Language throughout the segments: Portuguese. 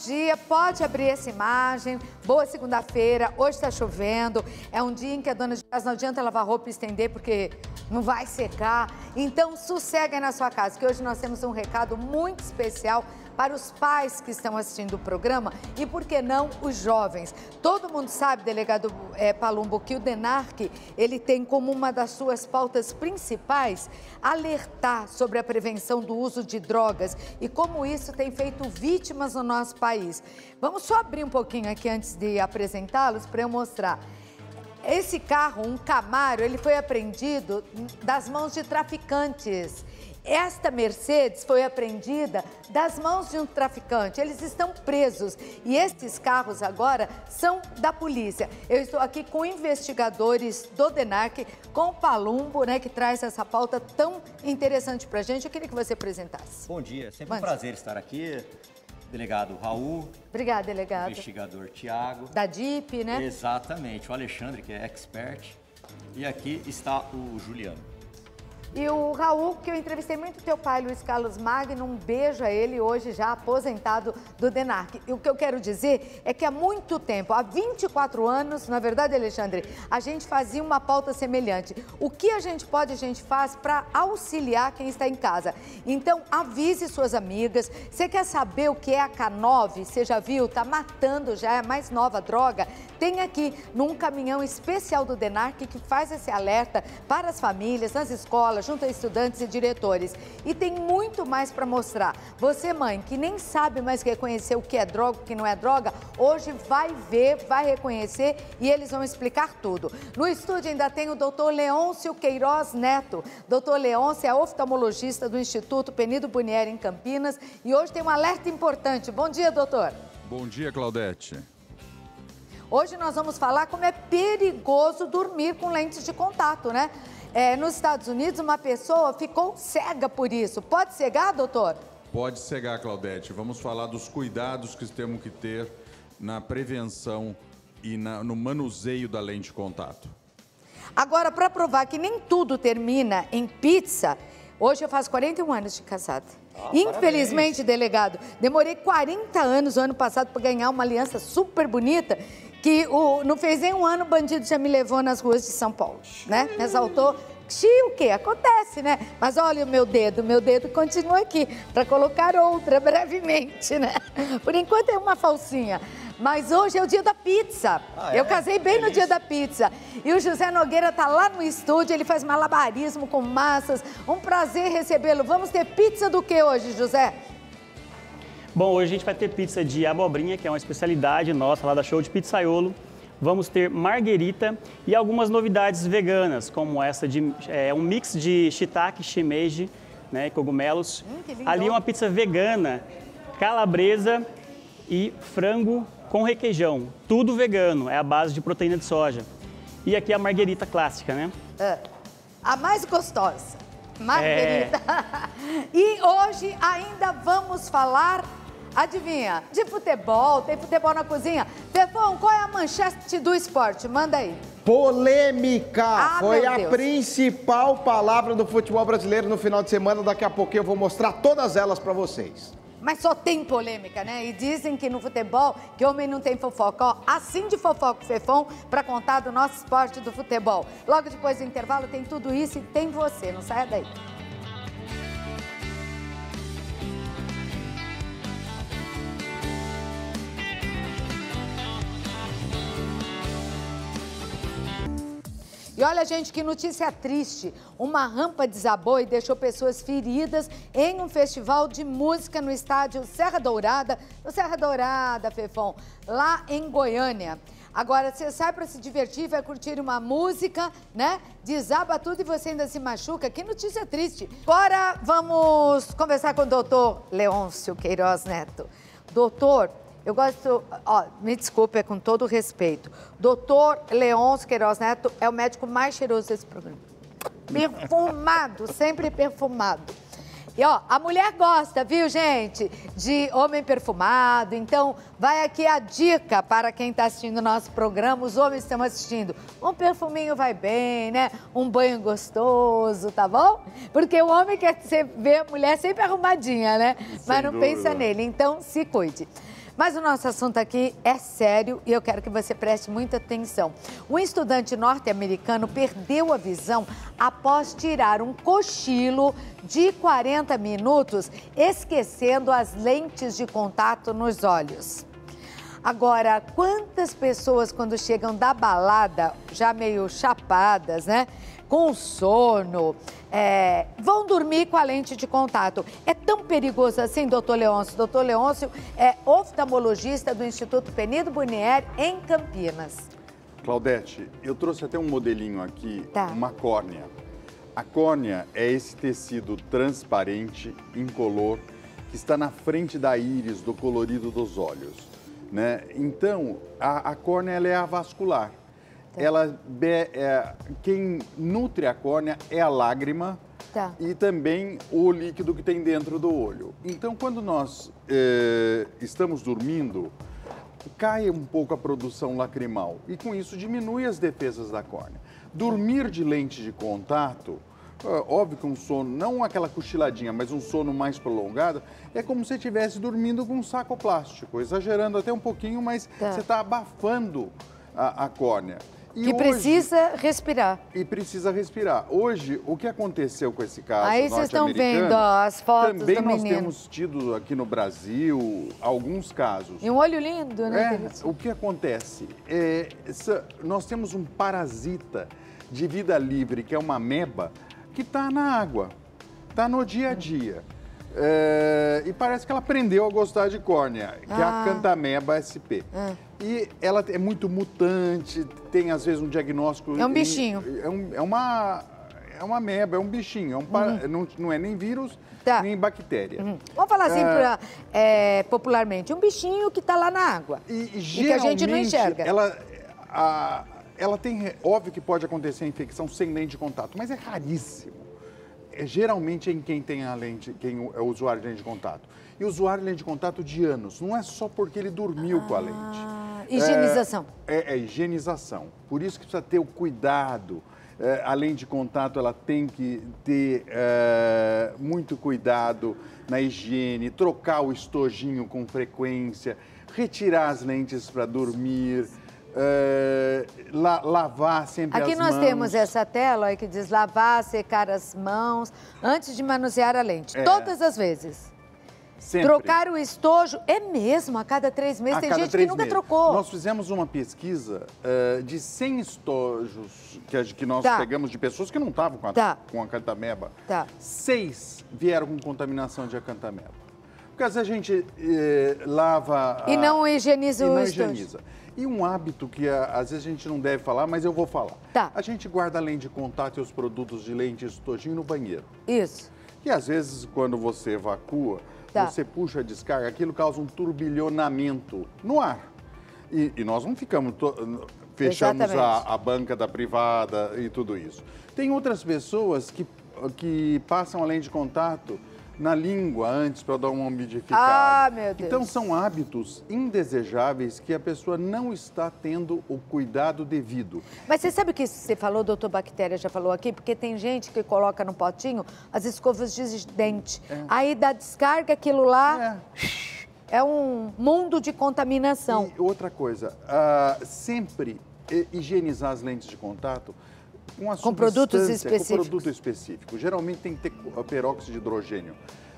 dia, pode abrir essa imagem. Boa segunda-feira, hoje está chovendo. É um dia em que a dona de casa não adianta lavar roupa e estender porque não vai secar. Então, sossega aí na sua casa, que hoje nós temos um recado muito especial para os pais que estão assistindo o programa e, por que não, os jovens. Todo mundo sabe, delegado Palumbo, que o DENARC, ele tem como uma das suas pautas principais alertar sobre a prevenção do uso de drogas e como isso tem feito vítimas no nosso país. Vamos só abrir um pouquinho aqui antes de apresentá-los para eu mostrar. Esse carro, um Camaro, ele foi apreendido das mãos de traficantes. Esta Mercedes foi apreendida das mãos de um traficante. Eles estão presos e estes carros agora são da polícia. Eu estou aqui com investigadores do DENARC, com o Palumbo, né, que traz essa pauta tão interessante para a gente. Eu queria que você apresentasse. Bom dia, sempre um prazer estar aqui. Delegado Raul. Obrigada, delegado. Investigador Tiago. Da DIP, né? Exatamente, o Alexandre, que é expert. E aqui está o Juliano. E o Raul, que eu entrevistei muito teu pai, Luiz Carlos Magno, um beijo a ele, hoje já aposentado do DENARC. E o que eu quero dizer é que há muito tempo, há 24 anos, na verdade, Alexandre, a gente fazia uma pauta semelhante. O que a gente faz para auxiliar quem está em casa. Então, avise suas amigas. Você quer saber o que é a K9? Você já viu? Tá matando, já é a mais nova droga. Tem aqui, num caminhão especial do DENARC, que faz esse alerta para as famílias, nas escolas, junto a estudantes e diretores. E tem muito mais para mostrar. Você, mãe, que nem sabe mais reconhecer o que é droga, o que não é droga, hoje vai ver, vai reconhecer e eles vão explicar tudo. No estúdio ainda tem o doutor Leôncio Queiroz Neto. Doutor Leôncio é oftalmologista do Instituto Penido Bunieri, em Campinas. E hoje tem um alerta importante. Bom dia, doutor. Bom dia, Claudete. Hoje nós vamos falar como é perigoso dormir com lentes de contato, né? Nos Estados Unidos, uma pessoa ficou cega por isso. Pode cegar, doutor? Pode cegar, Claudete. Vamos falar dos cuidados que temos que ter na prevenção e no manuseio da lente de contato. Agora, para provar que nem tudo termina em pizza, hoje eu faço 41 anos de casada. Infelizmente, parabéns, delegado, demorei 40 anos o ano passado para ganhar uma aliança super bonita, que não fez nem um ano, o bandido já me levou nas ruas de São Paulo, né? Me assaltou. O quê? Acontece, né? Mas olha o meu dedo continua aqui para colocar outra brevemente, né? Por enquanto é uma falsinha. Mas hoje é o dia da pizza. Eu casei bem no dia da pizza. E o José Nogueira tá lá no estúdio, ele faz malabarismo com massas. Um prazer recebê-lo. Vamos ter pizza do que hoje, José? Bom, hoje a gente vai ter pizza de abobrinha, que é uma especialidade nossa lá da Show de Pizzaiolo. Vamos ter marguerita e algumas novidades veganas, como essa de um mix de shiitake, shimeji, né, cogumelos. Ali uma pizza vegana, calabresa e frango com requeijão. Tudo vegano, é a base de proteína de soja. E aqui a marguerita clássica, né? A mais gostosa. Marguerita. E hoje ainda vamos falar, adivinha, de futebol. Tem futebol na cozinha. Fefão, qual é a manchete do esporte? Manda aí. Polêmica foi a principal palavra do futebol brasileiro no final de semana. Daqui a pouquinho eu vou mostrar todas elas para vocês. Mas só tem polêmica, né? E dizem que no futebol, que homem não tem fofoca. Ó, assim de fofoca o Fefão para contar do nosso esporte do futebol. Logo depois do intervalo tem tudo isso e tem você. Não saia daí. E olha, gente, que notícia triste. Uma rampa desabou e deixou pessoas feridas em um festival de música no estádio Serra Dourada. No Serra Dourada, Fefão, lá em Goiânia. Agora, você sai para se divertir, vai curtir uma música, né? Desaba tudo e você ainda se machuca. Que notícia triste. Agora vamos conversar com o doutor Leôncio Queiroz Neto. Doutor, eu gosto, me desculpe, é com todo respeito. Doutor Leôncio Queiroz Neto é o médico mais cheiroso desse programa. Perfumado, sempre perfumado. E a mulher gosta, viu, gente, de homem perfumado. Então, vai aqui a dica para quem está assistindo o nosso programa. Os homens estão assistindo. Um perfuminho vai bem, né? Um banho gostoso, tá bom? Porque o homem quer ver a mulher sempre arrumadinha, né? Mas não pensa nele. Então, se cuide. Mas o nosso assunto aqui é sério e eu quero que você preste muita atenção. Um estudante norte-americano perdeu a visão após tirar um cochilo de 40 minutos, esquecendo as lentes de contato nos olhos. Agora, quantas pessoas quando chegam da balada, já meio chapadas, né? Com sono, vão dormir com a lente de contato. É tão perigoso assim, doutor Leôncio? Doutor Leôncio é oftalmologista do Instituto Penido Burnier, em Campinas. Claudete, eu trouxe até um modelinho aqui, uma córnea. A córnea é esse tecido transparente, incolor, que está na frente da íris, do colorido dos olhos, né? Então, a córnea ela é avascular. Quem nutre a córnea é a lágrima e também o líquido que tem dentro do olho. Então, quando nós estamos dormindo, cai um pouco a produção lacrimal e com isso diminui as defesas da córnea. Dormir de lente de contato, óbvio que um sono, não aquela cochiladinha, mas um sono mais prolongado, é como se estivesse dormindo com um saco plástico, exagerando até um pouquinho, mas você está abafando a córnea. Que precisa respirar. E precisa respirar. Hoje, o que aconteceu com esse caso aí vocês estão vendo as fotos também do menino. Também nós temos tido aqui no Brasil alguns casos. E um olho lindo, né? O que acontece? Nós temos um parasita de vida livre, que é uma ameba, que está na água, está no dia a dia. E parece que ela aprendeu a gostar de córnea, que é a Acanthameba sp. E ela é muito mutante, tem às vezes um diagnóstico... É um bichinho. É uma ameba, é um bichinho, não é nem vírus, nem bactéria. Vamos falar assim popularmente, um bichinho que está lá na água e que a gente não enxerga. Ela tem, óbvio que pode acontecer a infecção sem lente de contato, mas é raríssimo. Geralmente é em quem tem a lente, quem é o usuário de lente de contato. E o usuário de lente de contato de anos, não é só porque ele dormiu com a lente. Higienização. É higienização. Por isso que precisa ter o cuidado. A lente de contato, ela tem que ter muito cuidado na higiene, trocar o estojinho com frequência, retirar as lentes para dormir, lavar sempre as mãos. Aqui nós temos essa tela aí que diz lavar, secar as mãos antes de manusear a lente. Todas as vezes. Sempre. Trocar o estojo, é mesmo, a cada 3 meses. Tem gente que nunca trocou. Nós fizemos uma pesquisa de 100 estojos que nós pegamos de pessoas que não estavam com Acanthameba. 6 vieram com contaminação de Acanthameba. Porque às vezes a gente lava... E não higieniza o estojo. Higieniza. E um hábito que às vezes a gente não deve falar, mas eu vou falar. A gente guarda a lente de contato e os produtos de lente e estojinho no banheiro. Isso. E às vezes quando você evacua, você puxa a descarga, aquilo causa um turbilhonamento no ar. E nós não ficamos... Fechamos a banca da privada e tudo isso. Tem outras pessoas que passam a lente de contato na língua antes para dar uma umidificada. Meu Deus. Então são hábitos indesejáveis que a pessoa não está tendo o cuidado devido. Mas você sabe o que você falou, doutor Bactéria já falou aqui? Porque tem gente que coloca no potinho as escovas de dente. Aí dá descarga, aquilo lá é um mundo de contaminação. E outra coisa, sempre higienizar as lentes de contato com produtos específicos. Com produto específico. Geralmente tem que ter peróxido de hidrogênio.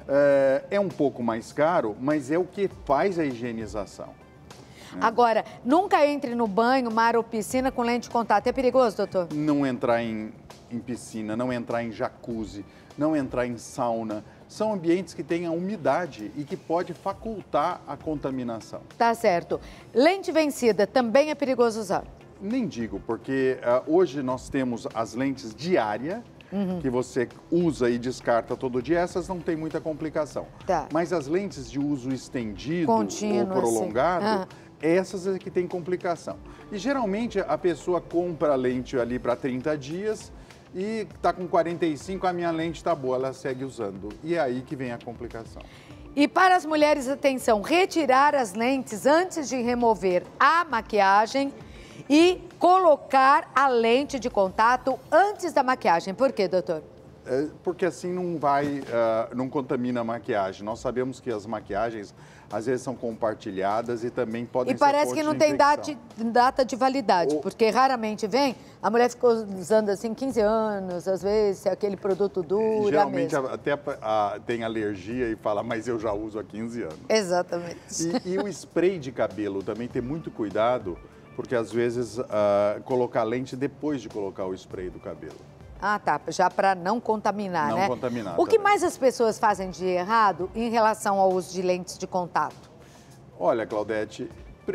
É um pouco mais caro, mas é o que faz a higienização. Agora, nunca entre no banho, mar ou piscina com lente de contato. É perigoso, doutor? Não entrar em piscina, não entrar em jacuzzi, não entrar em sauna. São ambientes que têm a umidade e que pode facultar a contaminação. Tá certo. Lente vencida também é perigoso usar? Nem digo, porque hoje nós temos as lentes diárias, que você usa e descarta todo dia, essas não tem muita complicação. Mas as lentes de uso estendido contínuo, ou prolongado, essas é que tem complicação. E geralmente a pessoa compra a lente ali para 30 dias e está com 45, a minha lente está boa, ela segue usando. E é aí que vem a complicação. E para as mulheres, atenção, retirar as lentes antes de remover a maquiagem e colocar a lente de contato antes da maquiagem. Por quê, doutor? porque assim não contamina a maquiagem. Nós sabemos que as maquiagens às vezes são compartilhadas e também podem ser parece que não tem data de validade, porque raramente vem, a mulher ficou usando assim 15 anos, às vezes aquele produto dura geralmente mesmo. Até tem alergia e fala, mas eu já uso há 15 anos. Exatamente. E o spray de cabelo também tem muito cuidado, porque às vezes colocar lente depois de colocar o spray do cabelo. Ah, tá. Já para não contaminar, né? Não contaminar. O que mais as pessoas fazem de errado em relação ao uso de lentes de contato? Olha, Claudete,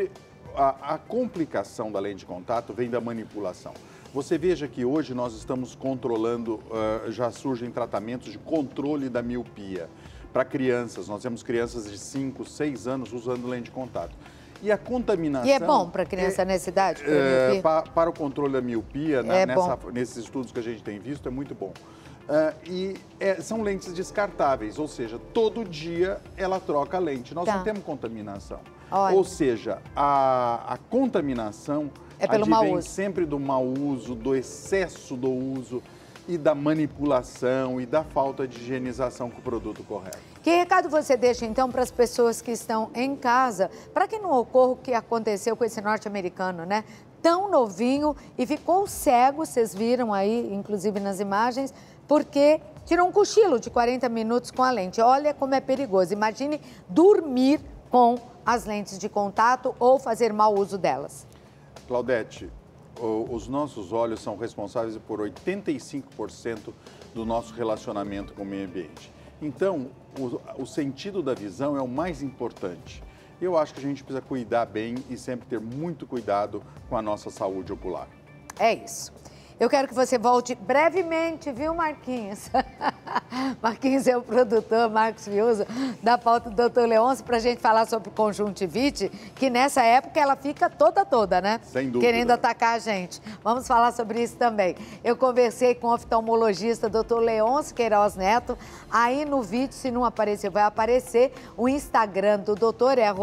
a complicação da lente de contato vem da manipulação. Você veja que hoje nós estamos controlando, já surgem tratamentos de controle da miopia. Para crianças, nós temos crianças de 5, 6 anos usando lente de contato. E a contaminação... E é bom para criança nessa idade? Para o controle da miopia, nesses estudos que a gente tem visto, é muito bom. São lentes descartáveis, ou seja, todo dia ela troca a lente. Nós não temos contaminação. Olha. Ou seja, a contaminação pelo mau uso. Sempre do mau uso, do excesso do uso e da manipulação e da falta de higienização com o produto correto. Que recado você deixa, então, para as pessoas que estão em casa, para que não ocorra o que aconteceu com esse norte-americano, né? Tão novinho e ficou cego, vocês viram aí, inclusive nas imagens, porque tirou um cochilo de 40 minutos com a lente. Olha como é perigoso. Imagine dormir com as lentes de contato ou fazer mau uso delas. Claudete, os nossos olhos são responsáveis por 85% do nosso relacionamento com o meio ambiente. Então, o sentido da visão é o mais importante. Eu acho que a gente precisa cuidar bem e sempre ter muito cuidado com a nossa saúde ocular. É isso. Eu quero que você volte brevemente, viu, Marquinhos? Marquinhos é o produtor, Marcos Fiuza, da pauta do Dr. Leôncio, para a gente falar sobre conjuntivite, que nessa época ela fica toda, né? Sem dúvida. Querendo atacar a gente. Vamos falar sobre isso também. Eu conversei com o oftalmologista Dr. Leôncio Queiroz Neto. Aí no vídeo, se não apareceu, vai aparecer. O Instagram do doutor é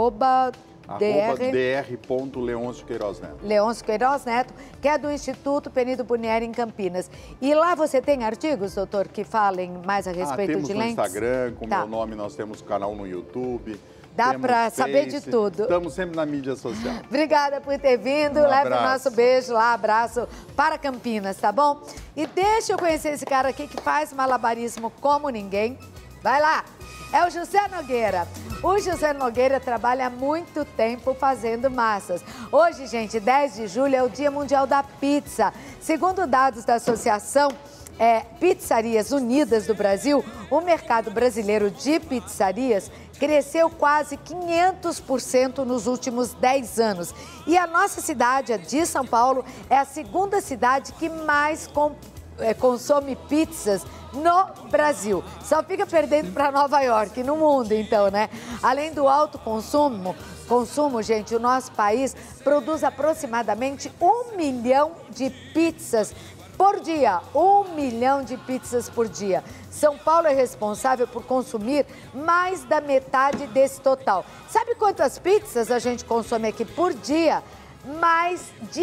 @dr.Leôncio Queiroz Neto. Leôncio Queiroz Neto, que é do Instituto Penido Bunieri em Campinas. E lá você tem artigos, doutor, que falem mais a respeito de lentes? Temos no Instagram, com meu nome, nós temos canal no YouTube. Dá para saber de tudo. Estamos sempre na mídia social. Obrigada por ter vindo. Leve o nosso beijo lá, abraço para Campinas, tá bom? E deixa eu conhecer esse cara aqui que faz malabarismo como ninguém. Vai lá! É o José Nogueira. O José Nogueira trabalha há muito tempo fazendo massas. Hoje, gente, 10 de julho é o Dia Mundial da Pizza. Segundo dados da Associação Pizzarias Unidas do Brasil, o mercado brasileiro de pizzarias cresceu quase 500% nos últimos 10 anos. E a nossa cidade, a de São Paulo, é a segunda cidade que mais consome pizzas no Brasil. Só fica perdendo para Nova York, no mundo, então, né? Além do alto consumo, gente, o nosso país produz aproximadamente 1 milhão de pizzas por dia. 1 milhão de pizzas por dia. São Paulo é responsável por consumir mais da metade desse total. Sabe quantas pizzas a gente consome aqui por dia? Mais de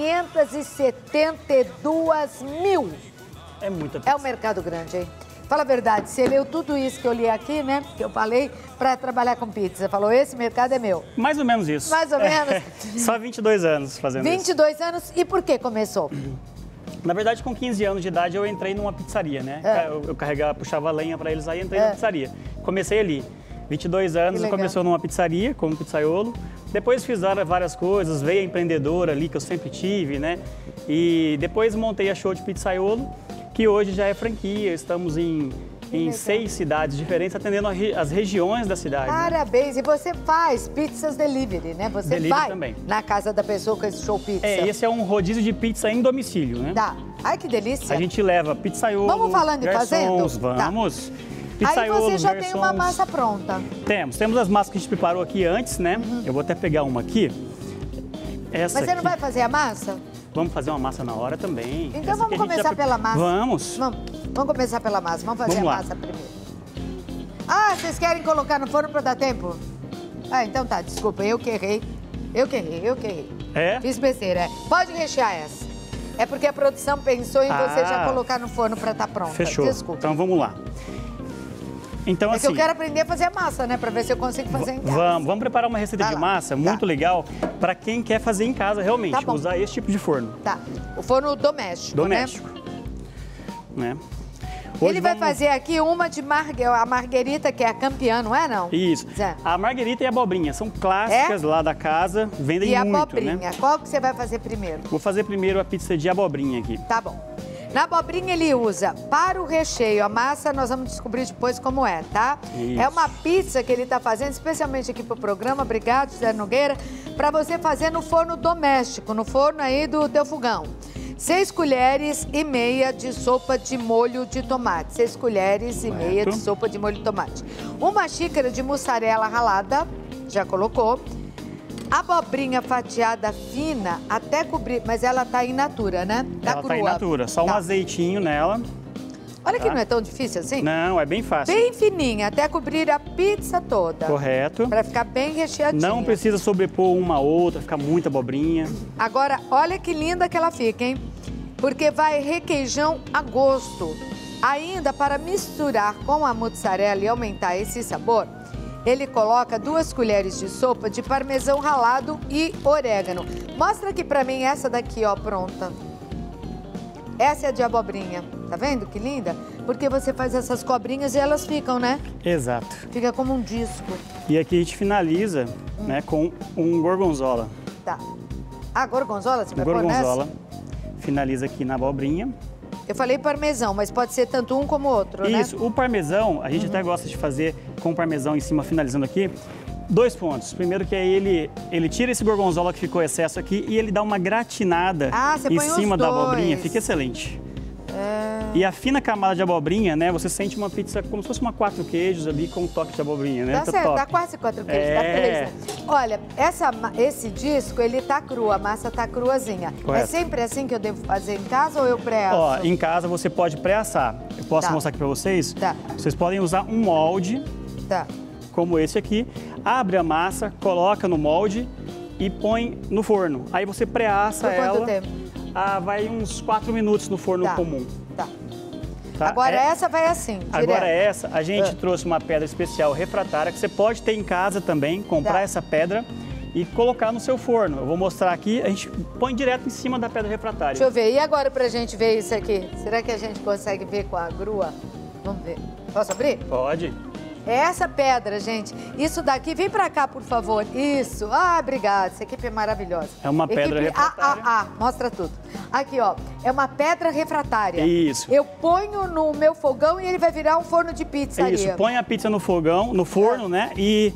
572 mil. É muita pizza. É um mercado grande, hein? Fala a verdade, você leu tudo isso que eu li aqui, né? Que eu falei, para trabalhar com pizza. Falou, esse mercado é meu. Mais ou menos isso. Mais ou menos? Só 22 anos fazendo 22 anos. E por que começou? Na verdade, com 15 anos de idade, eu entrei numa pizzaria, né? Eu carregava, puxava lenha para eles aí, entrei na pizzaria. Comecei ali. 22 anos, começou numa pizzaria, como pizzaiolo. Depois fiz várias coisas, veio a empreendedora ali, que eu sempre tive, né? E depois montei a Show de Pizzaiolo, que hoje já é franquia. Estamos em 6 cidades diferentes, atendendo as regiões da cidade. Parabéns! Né? E você faz pizzas delivery, né? Você vai também na casa da pessoa com esse show pizza. Esse é um rodízio de pizza em domicílio, né? Tá. Ai, que delícia! A gente leva pizzaiolo, vamos falando e fazendo? Vamos! Tá. Aí você já tem uma massa pronta. Temos as massas que a gente preparou aqui antes, né? Eu vou até pegar uma aqui. Mas você não vai fazer a massa? Vamos fazer uma massa na hora também. Então vamos começar pela massa. Vamos começar pela massa. Vamos fazer a massa primeiro. Ah, vocês querem colocar no forno para dar tempo? Ah, então tá, desculpa, eu que errei. Eu que errei. É? Fiz besteira, Pode rechear essa. É porque a produção pensou em você já colocar no forno para estar pronta. Fechou. Desculpa. Então vamos lá. Então, é assim, que eu quero aprender a fazer a massa, né? Para ver se eu consigo fazer em casa. Vamos preparar uma receita de massa muito legal para quem quer fazer em casa realmente, usar esse tipo de forno. Tá. O forno doméstico, Doméstico. Né? Ele vai fazer aqui uma de a marguerita, que é a campeã, não é, não? Isso. Zé. A marguerita e a abobrinha são clássicas lá da casa, vendem muito, E a abobrinha, né? qual que você vai fazer primeiro? Vou fazer primeiro a pizza de abobrinha aqui. Tá bom. Na abobrinha ele usa para o recheio, a massa nós vamos descobrir depois como é, tá? Isso. É uma pizza que ele tá fazendo especialmente aqui pro programa, obrigado, José Nogueira, para você fazer no forno doméstico, no forno aí do teu fogão. 6 colheres e meia de sopa de molho de tomate. 6 colheres e meia de sopa de molho de tomate. 1 xícara de mussarela ralada, já colocou. Abobrinha fatiada fina até cobrir, mas ela tá in natura, né? Tá Ela crua. tá in natura, só um azeitinho nela. Olha que não é tão difícil assim. Não, é bem fácil. Bem fininha, até cobrir a pizza toda. Correto. Pra ficar bem recheadinha. Não precisa sobrepor uma a outra, ficar muita abobrinha. Agora, olha que linda que ela fica, hein? Porque vai requeijão a gosto. Ainda para misturar com a mussarela e aumentar esse sabor, ele coloca 2 colheres de sopa de parmesão ralado e orégano. Mostra aqui pra mim essa daqui, ó, pronta. Essa é a de abobrinha. Tá vendo que linda? Porque você faz essas cobrinhas e elas ficam, né? Exato. Fica como um disco. E aqui a gente finaliza, né, com um gorgonzola. Tá. Ah, gorgonzola você vai pôr nessa? Gorgonzola. Finaliza aqui na abobrinha. Eu falei parmesão, mas pode ser tanto um como outro, né? Isso, o parmesão, a gente até gosta de fazer com o parmesão em cima, finalizando aqui. 2 pontos. Primeiro que aí ele tira esse gorgonzola que ficou excesso aqui e ele dá uma gratinada em cima da abobrinha. Fica excelente. E a fina camada de abobrinha, né? Você sente uma pizza como se fosse uma 4 queijos ali com um toque de abobrinha, né? Tá certo, dá quase 4 queijos, dá 3, né? Olha, esse disco, ele tá cru, a massa tá cruazinha. Correto. É sempre assim que eu devo fazer em casa ou eu pré-asso? Ó, em casa você pode pré-assar. Eu posso mostrar aqui pra vocês? Tá. Vocês podem usar um molde, como esse aqui. Abre a massa, coloca no molde e põe no forno. Aí você pré-assa ela. Quanto tempo? Vai uns 4 minutos no forno comum. Tá. Tá? Agora essa vai assim, direto. Agora essa, a gente trouxe uma pedra especial refratária que você pode ter em casa também, comprar essa pedra e colocar no seu forno. Eu vou mostrar aqui, a gente põe direto em cima da pedra refratária. Deixa eu ver, e agora pra gente ver isso aqui? Será que a gente consegue ver com a grua? Vamos ver. Posso abrir? Pode. É essa pedra, gente. Isso daqui, vem pra cá, por favor. Isso. Ah, obrigada. Essa equipe é maravilhosa. É uma pedra refratária. Mostra tudo. Aqui, ó. É uma pedra refratária. Isso. Eu ponho no meu fogão e ele vai virar um forno de pizzaria. Isso. Põe a pizza no fogão, no forno, né? E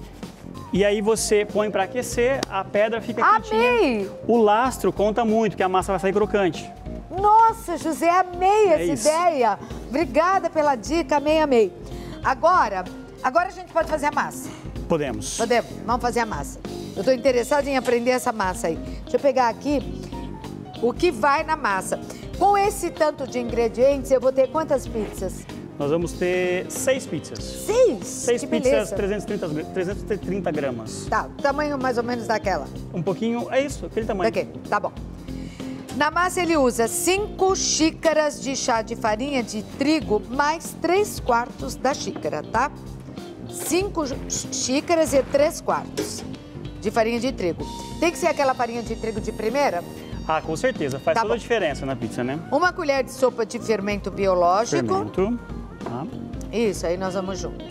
aí você põe pra aquecer, a pedra fica quentinha. Amei! O lastro conta muito, que a massa vai sair crocante. Nossa, José, amei essa ideia. Obrigada pela dica, amei. Agora a gente pode fazer a massa. Podemos. Podemos, vamos fazer a massa. Eu tô interessada em aprender essa massa aí. Deixa eu pegar aqui o que vai na massa. Com esse tanto de ingredientes, eu vou ter quantas pizzas? Nós vamos ter 6 pizzas. 6? 6 que pizzas, beleza. 330 gramas. Tá, o tamanho mais ou menos daquela. Um pouquinho, é isso, aquele tamanho. Daqui, tá bom. Na massa ele usa 5 xícaras de chá de farinha de trigo mais 3/4 da xícara, tá? 5 xícaras e 3/4 de farinha de trigo. Tem que ser aquela farinha de trigo de primeira? Ah, com certeza. Faz toda a diferença na pizza, né? 1 colher de sopa de fermento biológico. Fermento. Tá. Isso, aí nós vamos juntos.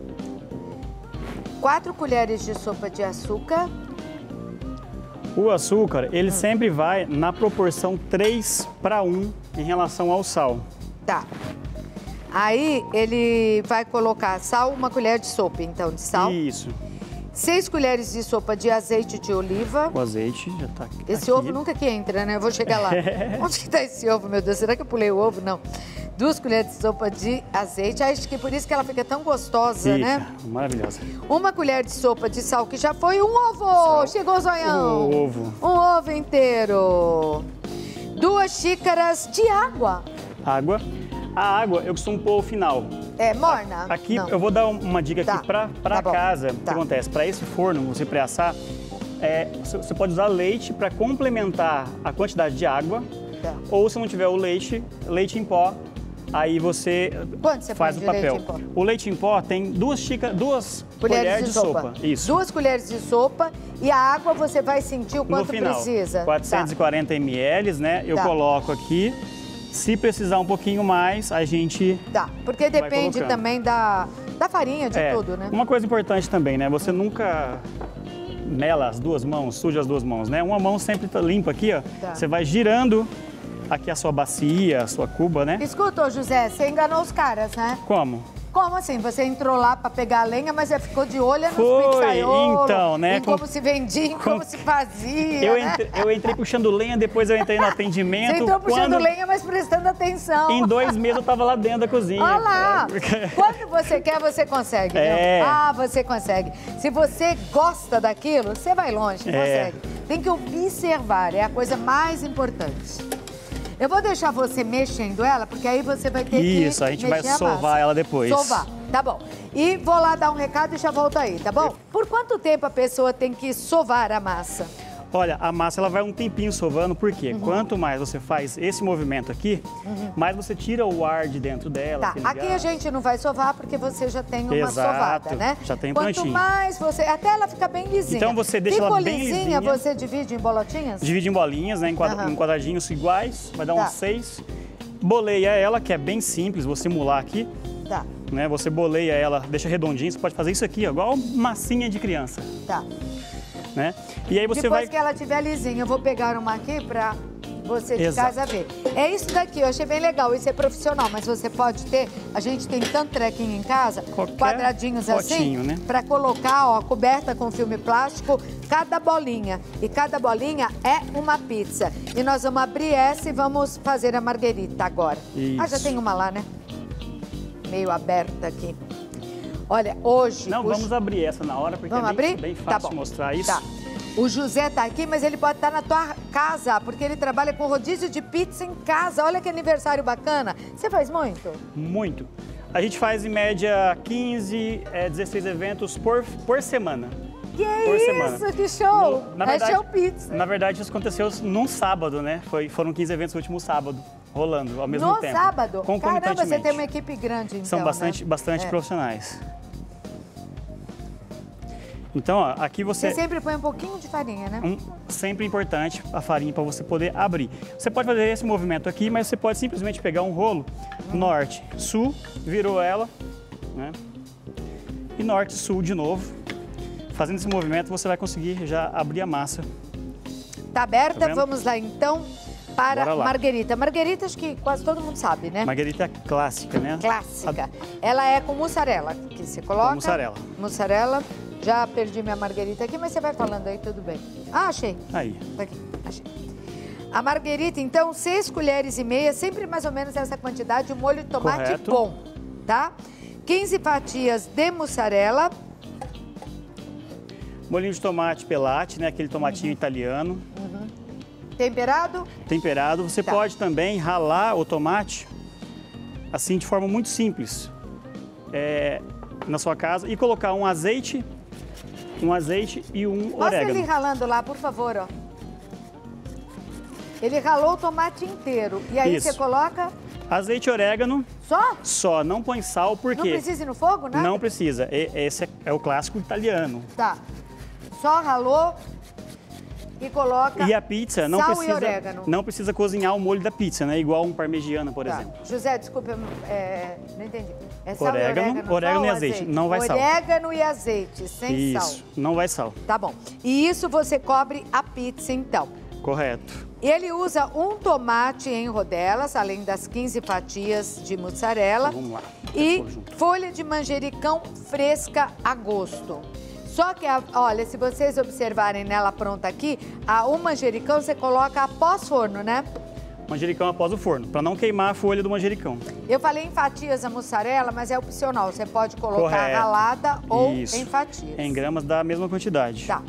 4 colheres de sopa de açúcar. O açúcar, ele sempre vai na proporção 3:1 em relação ao sal. Tá. Aí ele vai colocar sal, 1 colher de sopa, então, de sal. Isso. 6 colheres de sopa de azeite de oliva. O azeite já tá aqui. Esse ovo nunca que entra, né? Eu vou chegar lá. Onde que tá esse ovo, meu Deus? Será que eu pulei o ovo? Não. 2 colheres de sopa de azeite. Acho que por isso que ela fica tão gostosa, né? Maravilhosa. 1 colher de sopa de sal, que já foi 1 ovo. Sal. Chegou o zoião. Um ovo. 1 ovo inteiro. 2 xícaras de água. Água. A água eu costumo pôr ao final. É morna? Aqui Não. eu vou dar uma dica aqui para casa. O que acontece? Para esse forno, você pré-assar, você pode usar leite para complementar a quantidade de água. Tá. Ou se não tiver o leite em pó, aí você faz o papel. Leite em pó? O leite em pó tem duas colheres de sopa. Isso. 2 colheres de sopa e a água você vai sentir o quanto precisa. 440 ml, né? Eu coloco aqui. Se precisar um pouquinho mais, a gente porque depende também da farinha, de tudo, né? Uma coisa importante também, né? Você nunca mela as duas mãos, suja as duas mãos, né? Uma mão sempre tá limpa aqui, ó. Você vai girando aqui a sua bacia, a sua cuba, né? Escuta, ô José, você enganou os caras, né? Como? Como assim? Você entrou lá para pegar a lenha, mas já ficou de olho nos pizzaiolo, então, né? Em como se vendia, em como se fazia, eu entrei puxando lenha, depois eu entrei no atendimento. Você entrou puxando lenha, mas prestando atenção. Em 2 meses eu tava lá dentro da cozinha. Olha lá! Quando você quer, você consegue, viu? Ah, você consegue. Se você gosta daquilo, você vai longe, consegue. Tem que observar, é a coisa mais importante. Eu vou deixar você mexendo ela, porque aí você vai ter que a gente vai sovar ela depois. Sovar, tá bom. E vou lá dar um recado e já volto aí, tá bom? Por quanto tempo a pessoa tem que sovar a massa? Olha, a massa ela vai um tempinho sovando, porque quanto mais você faz esse movimento aqui, mais você tira o ar de dentro dela. Tá, aqui a gente não vai sovar porque você já tem uma sovada, né? Já tem um Quanto cantinho. mais você... Até ela fica bem lisinha. Então você deixa ela bem lisinha. Você divide em bolotinhas? Divide em bolinhas, né? Em quadradinhos iguais, vai dar uns 6. Boleia ela, que é bem simples, vou simular aqui. Tá. Né? Você boleia ela, deixa redondinho, você pode fazer isso aqui, ó, igual massinha de criança. Tá. Né? E aí você Depois que ela estiver lisinha, eu vou pegar uma aqui pra você de casa ver. É isso daqui, eu achei bem legal, isso é profissional, mas você pode ter, a gente tem tanto trequinho em casa, quadradinhos assim, né? Pra colocar, ó, coberta com filme plástico, cada bolinha. E cada bolinha é uma pizza. E nós vamos abrir essa e vamos fazer a marguerita agora. Isso. Ah, já tem uma lá, né? Meio aberta aqui. Olha, hoje... Não, vamos abrir essa na hora, porque é bem fácil mostrar isso. Tá. O José tá aqui, mas ele pode estar na tua casa, porque ele trabalha com rodízio de pizza em casa. Olha que aniversário bacana. Você faz muito? Muito. A gente faz, em média, 15, 16 eventos por semana. Que isso, que show! É show pizza. Na verdade, isso aconteceu num sábado, né? Foram 15 eventos no último sábado, rolando ao mesmo tempo. No sábado? Concomitantemente. Caramba, você tem uma equipe grande, então, são bastante profissionais. Então, ó, aqui você sempre põe um pouquinho de farinha, né? Sempre importante a farinha para você poder abrir. Você pode fazer esse movimento aqui, mas você pode simplesmente pegar um rolo norte, sul, virou ela, né? E norte, sul de novo. Fazendo esse movimento, você vai conseguir já abrir a massa. Tá aberta? Tá, vamos lá então para a marguerita. Marguerita, acho que quase todo mundo sabe, né? Marguerita clássica, né? Clássica. Ela é com mussarela, que você coloca. Com mussarela. Mussarela. Já perdi minha marguerita aqui, mas você vai falando aí, tudo bem. Ah, achei. Aí. Tá aqui, achei. A marguerita, então, 6 colheres e meia, sempre mais ou menos essa quantidade de molho de tomate bom, tá? 15 fatias de mussarela. Molhinho de tomate pelate, né? Aquele tomatinho italiano. Temperado? Temperado. Você pode também ralar o tomate, assim, de forma muito simples, na sua casa, e colocar um azeite e um orégano. Mostra ele ralando lá, por favor, ó. Ele ralou o tomate inteiro. E aí você coloca... Azeite e orégano. Só? Só. Não põe sal, porque... Não precisa ir no fogo, né? Não precisa. Esse é o clássico italiano. Tá. Só ralou e coloca e a pizza não sal precisa, e orégano. Não precisa cozinhar o molho da pizza, né? Igual um parmegiana, por exemplo. José, desculpa, não entendi. É sal orégano e azeite. Não vai sal. Orégano e azeite, sem sal. Isso, não vai sal. Tá bom. E isso você cobre a pizza, então. Correto. Ele usa um tomate em rodelas, além das 15 fatias de mussarela. Então, vamos lá. E folha de manjericão fresca a gosto. Só que, olha, se vocês observarem nela pronta aqui, o manjericão você coloca após forno, né? Manjericão após o forno, para não queimar a folha do manjericão. Eu falei em fatias a mussarela, mas é opcional. Você pode colocar ralada ou em fatias. Em gramas da mesma quantidade. Tá.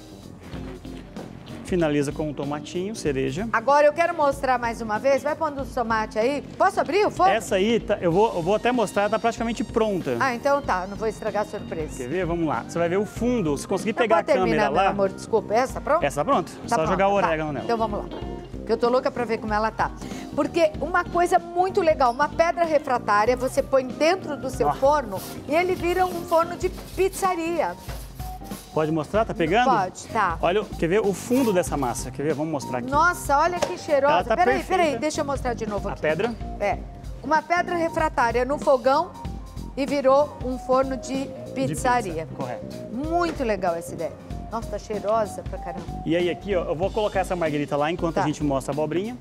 Finaliza com um tomatinho, cereja. Agora eu quero mostrar mais uma vez. Vai pondo o tomate aí. Posso abrir o fogo? Essa aí, eu vou até mostrar, tá praticamente pronta. Ah, então tá. Não vou estragar a surpresa. Quer ver? Vamos lá. Você vai ver o fundo. Se conseguir pegar a câmera lá... Meu amor, desculpa. Essa tá pronta? Essa tá pronta. Tá só jogar o orégano nela. Então vamos lá. que eu tô louca pra ver como ela tá. Porque uma coisa muito legal, uma pedra refratária, você põe dentro do seu forno e ele vira um forno de pizzaria. Pode mostrar? Tá pegando? Pode, tá. Olha, quer ver o fundo dessa massa? Quer ver? Vamos mostrar aqui. Nossa, olha que cheirosa. Ela tá Peraí, deixa eu mostrar de novo aqui. A pedra? É. Uma pedra refratária no fogão e virou um forno de pizzaria. Pizza, correto. Muito legal essa ideia. Nossa, tá cheirosa pra caramba. E aí aqui, ó, eu vou colocar essa marguerita lá enquanto a gente mostra a abobrinha.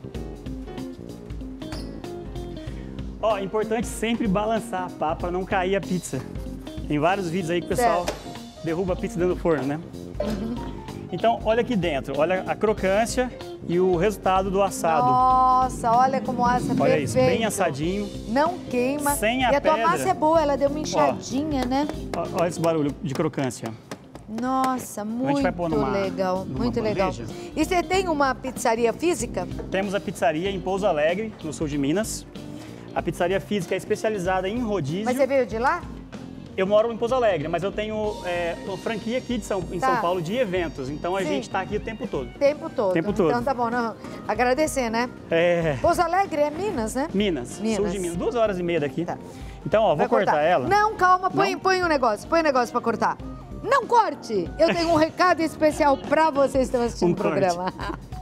Ó, importante sempre balançar a pá pra não cair a pizza. Tem vários vídeos aí que o pessoal derruba a pizza dentro do forno, né? Então, olha aqui dentro, olha a crocância e o resultado do assado. Nossa, olha como assa perfeito. Olha isso, bem assadinho. Não queima. Sem a pedra. pedra. E a tua massa é boa, ela deu uma inchadinha, né? Olha esse barulho de crocância. Nossa, muito legal, muito legal. E você tem uma pizzaria física? Temos a pizzaria em Pouso Alegre, no sul de Minas. A pizzaria física é especializada em rodízio. Mas você veio de lá? Eu moro em Pouso Alegre, mas eu tenho franquia aqui em São Paulo de eventos. Então a gente está aqui o tempo todo. Tempo todo. Então tá bom, não. Agradecer, né? Pouso Alegre é Minas, né? Minas, sul de Minas. 2h30 daqui. Tá. Então, ó, vou cortar ela. Não, calma, põe um negócio para cortar. Não corte! Eu tenho um recado especial para vocês que estão assistindo o programa.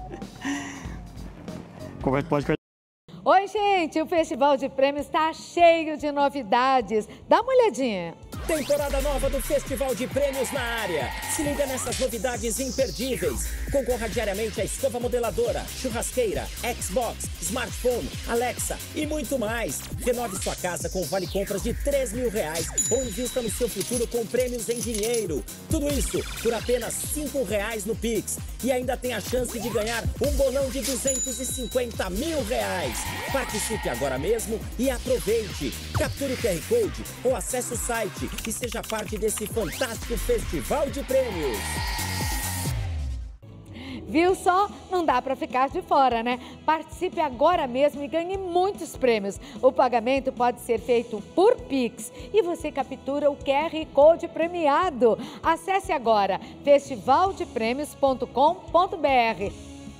Pode cortar. Oi, gente! O Festival de Prêmios está cheio de novidades. Dá uma olhadinha. Temporada nova do Festival de Prêmios na área. Se liga nessas novidades imperdíveis. Concorra diariamente a escova modeladora, churrasqueira, Xbox, smartphone, Alexa e muito mais. Renove sua casa com vale compras de R$3.000 ou invista no seu futuro com prêmios em dinheiro. Tudo isso por apenas R$5 no Pix. E ainda tem a chance de ganhar um bolão de R$250 mil. Participe agora mesmo e aproveite. Capture o QR Code ou acesse o site e seja parte desse fantástico Festival de Prêmios. Viu só? Não dá para ficar de fora, né? Participe agora mesmo e ganhe muitos prêmios. O pagamento pode ser feito por Pix e você captura o QR Code premiado. Acesse agora festivaldepremios.com.br.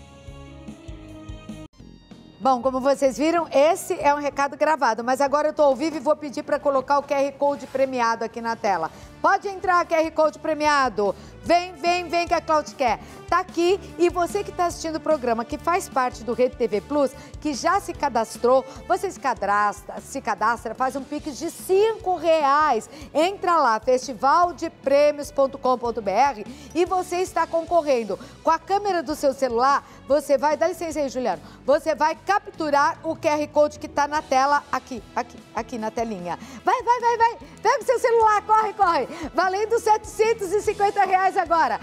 Bom, como vocês viram, esse é um recado gravado, mas agora eu estou ao vivo e vou pedir para colocar o QR Code premiado aqui na tela. Pode entrar, QR Code premiado. Vem que a Cláudia quer. Tá aqui e você que está assistindo o programa, que faz parte do Rede TV Plus, que já se cadastrou, você se cadastra, faz um Pix de R$5. Entra lá, festivaldepremios.com.br e você está concorrendo. Com a câmera do seu celular, você vai, dá licença aí, Juliano, você vai capturar o QR Code que está na tela, aqui na telinha. Vai, pega o seu celular, corre. Valendo R$750 agora.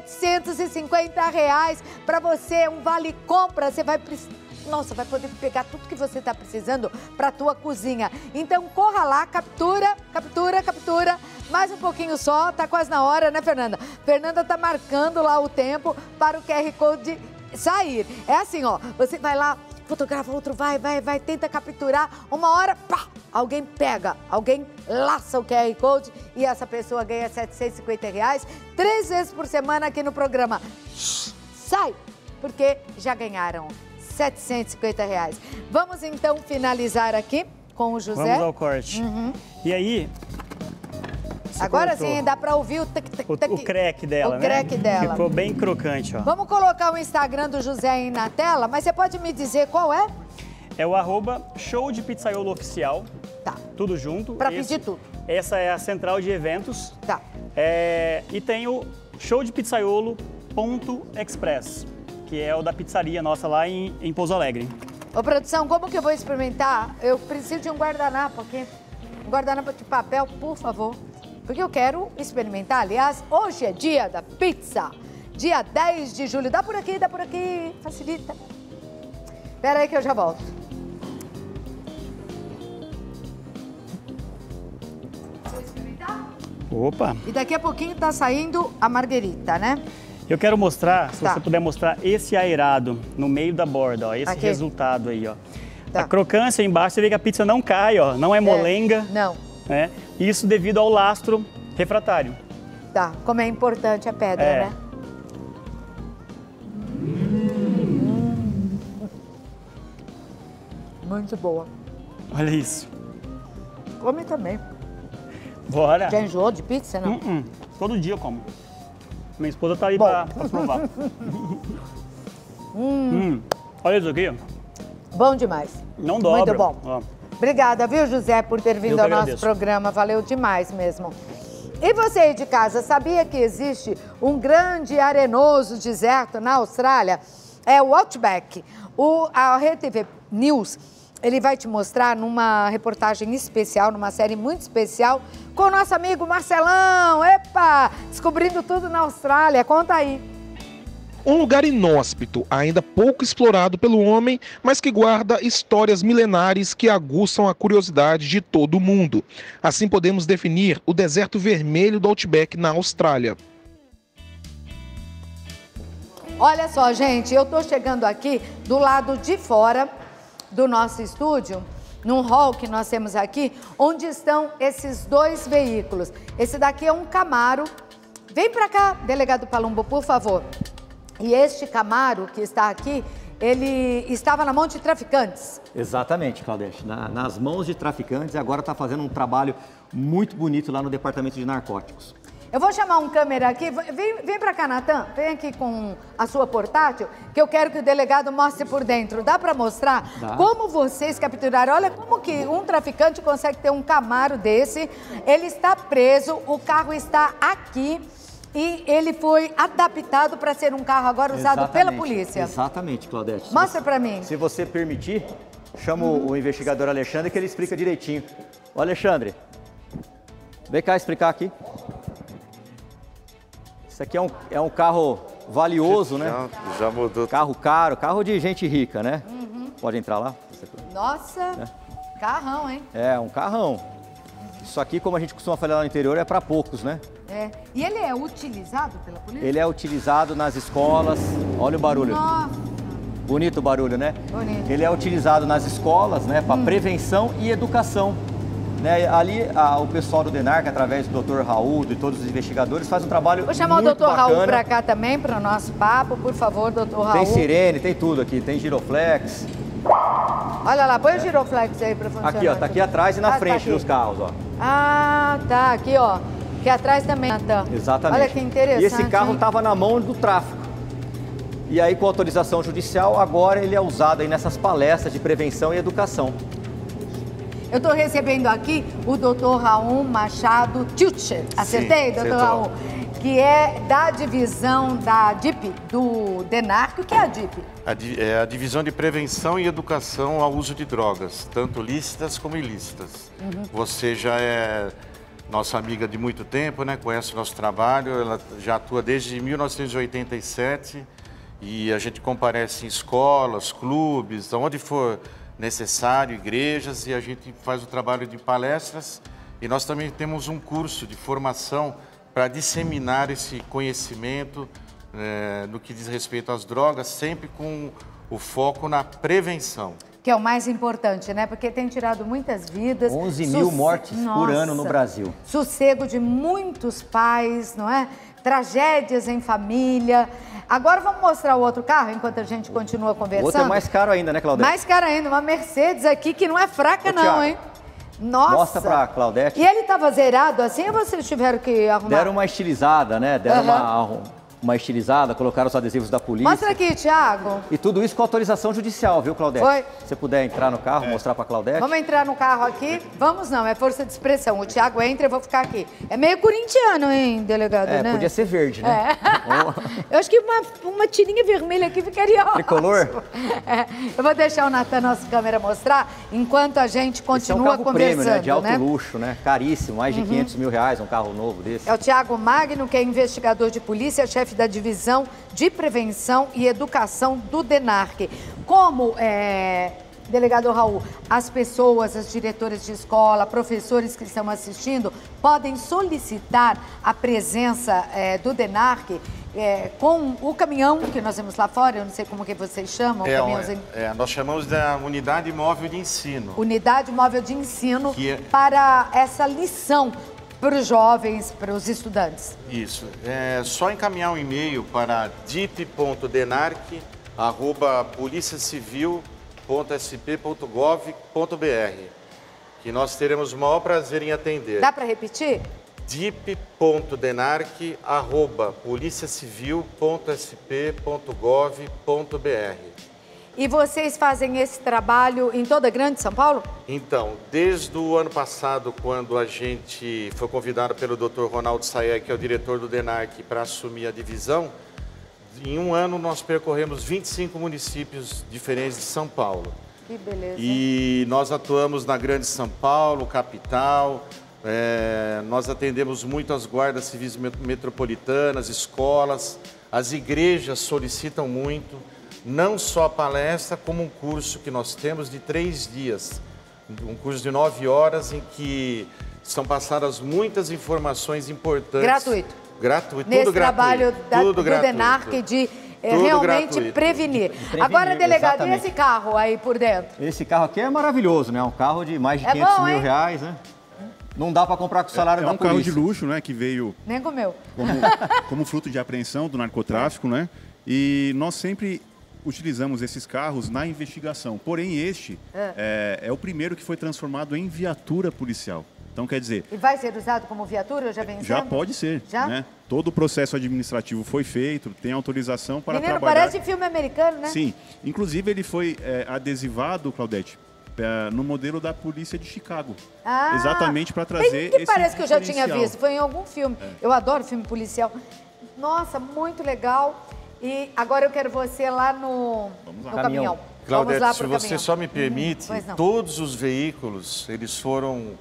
R$750 para você, um vale compra. Você vai poder pegar tudo que você está precisando para a tua cozinha. Então, corra lá, captura. Mais um pouquinho só, tá quase na hora, né, Fernanda? Fernanda tá marcando lá o tempo para o QR Code sair. É assim, ó, você vai lá, fotografa, outro vai, tenta capturar, uma hora, pá, alguém pega, alguém laça o QR Code e essa pessoa ganha R$750, 3 vezes por semana aqui no programa. Sai, porque já ganharam R$750. Vamos então finalizar aqui com o José. Vamos ao corte. E aí... Agora sim, dá pra ouvir o crack dela, o crack dela. Ficou bem crocante, ó. Vamos colocar o Instagram do José aí na tela, mas você pode me dizer qual é? É o @showdepizzaiolo oficial. Tá. Tudo junto. Pra pedir tudo. Essa é a central de eventos. Tá. E tem o showdepizzaiolo.express, que é o da pizzaria nossa lá em Pouso Alegre. Ô, produção, como que eu vou experimentar? Eu preciso de um guardanapo aqui. Um guardanapo de papel, por favor. Porque eu quero experimentar. Aliás, hoje é dia da pizza. Dia 10 de julho. Dá por aqui. Facilita. Espera aí que eu já volto. Vou experimentar? Opa! E daqui a pouquinho tá saindo a marguerita, né? Eu quero mostrar, se você puder mostrar esse aerado no meio da borda, ó. Esse resultado aí, ó. A crocância embaixo, você vê que a pizza não cai, ó. Não é molenga. Não. Né? Isso devido ao lastro refratário. Tá, como é importante a pedra, né? Muito boa. Olha isso. Come também. Bora. Já enjoou de pizza, não? Todo dia eu como. Minha esposa tá aí pra provar. Olha isso aqui. Bom demais. Não dobra. Muito bom. Ó. Obrigada, viu, José, por ter vindo ao nosso programa. Valeu demais mesmo. E você aí de casa, sabia que existe um grande arenoso deserto na Austrália? É o Outback. A RTV News, ele vai te mostrar numa reportagem especial, numa série muito especial, com o nosso amigo Marcelão. Epa! Descobrindo tudo na Austrália. Conta aí. Um lugar inóspito, ainda pouco explorado pelo homem, mas que guarda histórias milenares que aguçam a curiosidade de todo mundo. Assim podemos definir o deserto vermelho do Outback na Austrália. Olha só, gente, eu tô chegando aqui do lado de fora do nosso estúdio, num hall que nós temos aqui, onde estão esses dois veículos. Esse daqui é um Camaro. Vem pra cá, delegado Palumbo, por favor. E este Camaro que está aqui, ele estava na mão de traficantes. Exatamente, Claudete. Nas mãos de traficantes, e agora está fazendo um trabalho muito bonito lá no Departamento de Narcóticos. Eu vou chamar um câmera aqui. Vem pra cá, Natan. Vem aqui com a sua portátil, que eu quero que o delegado mostre por dentro. Dá pra mostrar? Dá. Como vocês capturaram? Olha como que um traficante consegue ter um Camaro desse. Ele está preso, o carro está aqui. E ele foi adaptado para ser um carro agora usado pela polícia. Exatamente, Claudete. Mostra para mim. Se você permitir, chama o investigador Alexandre que ele explica direitinho. Ô, Alexandre, vem cá explicar aqui. Isso aqui é um carro valioso, né? Já mudou. Carro caro, carro de gente rica, né? Pode entrar lá. Nossa, carrão, hein? É, um carrão. Isso aqui, como a gente costuma falar lá no interior, é para poucos, né? É. E ele é utilizado pela polícia? Ele é utilizado nas escolas. Olha o barulho. Nossa. Bonito o barulho, né? Bonito. Ele é utilizado nas escolas, né? Para prevenção e educação. Né? Ali, o pessoal do DENARC, através do Dr. Raul e todos os investigadores, faz um trabalho muito bacana. Vou chamar o Dr. Raul para cá também, para o nosso papo. Por favor, Dr. Raul. Tem sirene, tem tudo aqui. Tem giroflex. Olha lá, põe o giroflex aí para funcionar. Aqui, ó. Tá aqui atrás e na frente dos carros, ó. Ah, tá. Aqui, ó. Aqui atrás também, Natan. Exatamente. Olha que interessante. E esse carro estava na mão do tráfico. E aí, com autorização judicial, agora ele é usado aí nessas palestras de prevenção e educação. Eu estou recebendo aqui o Dr. Raul Machado Tilcher. Acertei, Dr. Raul? Que é da divisão da DIP, do DENARC. O que é a DIP? É a Divisão de Prevenção e Educação ao Uso de Drogas, tanto lícitas como ilícitas. Você já é nossa amiga de muito tempo, né? Conhece o nosso trabalho, ela já atua desde 1987 e a gente comparece em escolas, clubes, onde for necessário, igrejas, e a gente faz o trabalho de palestras e nós também temos um curso de formação para disseminar esse conhecimento no que diz respeito às drogas, sempre com o foco na prevenção. Que é o mais importante, né? Porque tem tirado muitas vidas. 11 mil mortes por ano no Brasil. Sossego de muitos pais, não é? Tragédias em família. Agora vamos mostrar o outro carro, enquanto a gente continua conversando. O outro é mais caro ainda, né, Claudete? Mais caro ainda, uma Mercedes aqui que não é fraca não, hein? Nossa! Mostra pra Claudete. E ele estava zerado assim ou vocês tiveram que arrumar? Deram uma estilizada, né? Deram uma estilizada, colocaram os adesivos da polícia. Mostra aqui, Thiago. E tudo isso com autorização judicial, viu, Claudete? Foi. Se você puder entrar no carro, mostrar pra Claudete. Vamos entrar no carro aqui? Vamos não, é força de expressão. O Thiago entra e eu vou ficar aqui. É meio corintiano, hein, delegado, né? Podia ser verde, né? Eu acho que uma tirinha vermelha aqui ficaria ótimo. Tricolor? Eu vou deixar o Natan, nossa câmera, mostrar, enquanto a gente continua conversando, prêmio, né? De alto luxo, né? Caríssimo, mais de 500 mil reais um carro novo desse. É o Thiago Magno, que é investigador de polícia, chefe da divisão de prevenção e educação do DENARC. Como, delegado Raul, as pessoas, as diretoras de escola, professores que estão assistindo, podem solicitar a presença do DENARC com o caminhão que nós vemos lá fora, eu não sei como que vocês chamam. Nós chamamos da Unidade Móvel de Ensino. Unidade Móvel de Ensino para essa lição para os jovens, para os estudantes. Isso. É só encaminhar um e-mail para dip.denarc@policiacivil.gov.br que nós teremos o maior prazer em atender. Dá para repetir? dip.denarc@policiacivil.sp.gov.br. E vocês fazem esse trabalho em toda a Grande São Paulo? Então, desde o ano passado, quando a gente foi convidado pelo Dr. Ronaldo Sayeg, que é o diretor do DENARC, para assumir a divisão, em um ano nós percorremos 25 municípios diferentes de São Paulo. Que beleza. E nós atuamos na Grande São Paulo, capital, nós atendemos muito as guardas civis metropolitanas, escolas, as igrejas solicitam muito, não só a palestra, como um curso que nós temos de 3 dias, um curso de 9 horas em que são passadas muitas informações importantes. Gratuito. Gratuito, nesse tudo trabalho gratuito. do DENARC de realmente prevenir. Agora, delegado, exatamente. E esse carro aí por dentro? Esse carro aqui é maravilhoso, né? Um carro de mais de 500 mil reais, né? Não dá para comprar com o salário da polícia. É um carro de luxo, né? Que veio... Nem com o meu. Como fruto de apreensão do narcotráfico, né? E nós sempre utilizamos esses carros na investigação. Porém, este é o primeiro que foi transformado em viatura policial. Então, quer dizer... E vai ser usado como viatura ou já vem Já pode ser. Já? Né? Todo o processo administrativo foi feito, tem autorização para Menino, trabalhar... parece filme americano, né? Sim. Inclusive, ele foi adesivado, Claudete, no modelo da polícia de Chicago. Exatamente para trazer esse parece que eu já tinha visto, foi em algum filme. Eu adoro filme policial. Nossa, muito legal. E agora eu quero você lá no caminhão. Claudete, se você só me permite, todos os veículos, eles foram...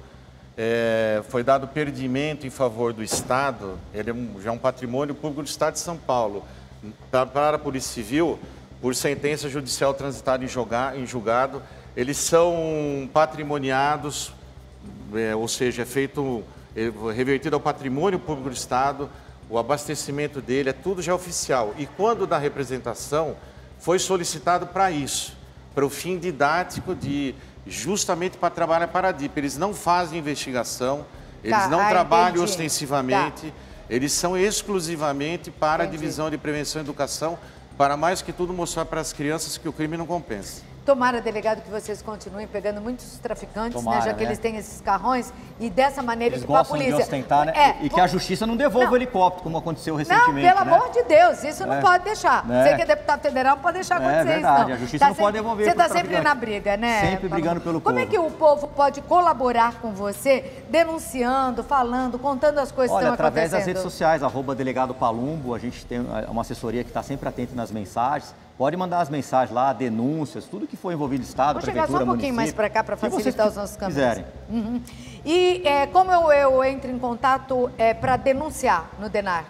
foi dado perdimento em favor do Estado, ele já é um patrimônio público do Estado de São Paulo, para a Polícia Civil, por sentença judicial transitada em julgado, eles são patrimoniados, ou seja, revertido ao patrimônio público do Estado, o abastecimento dele, tudo já oficial. E quando da representação, foi solicitado para isso, para o fim didático justamente para trabalhar para a DIP. Eles não fazem investigação, eles não trabalham ostensivamente, eles são exclusivamente para a Divisão de Prevenção e Educação, para mais que tudo mostrar para as crianças que o crime não compensa. Tomara, delegado, que vocês continuem pegando muitos traficantes, né? Já que eles têm esses carrões e dessa maneira eles que a polícia... de ostentar, né? E que a justiça não devolva o helicóptero, como aconteceu recentemente. Não, pelo amor de Deus, isso não pode deixar. Você que é deputado federal não pode deixar acontecer isso, não. É verdade, a justiça não pode devolver. Você está sempre na briga, né? Sempre brigando pelo povo. Como é que o povo pode colaborar com você, denunciando, falando, contando as coisas que estão acontecendo? Através das redes sociais, @delegado Palumbo, a gente tem uma assessoria que está sempre atenta nas mensagens. Pode mandar as mensagens lá, denúncias, tudo que for envolvido Estado, Prefeitura, Vou chegar só um pouquinho mais para cá para facilitar os nossos caminhos. Quiserem. E como eu entro em contato para denunciar no DENARC?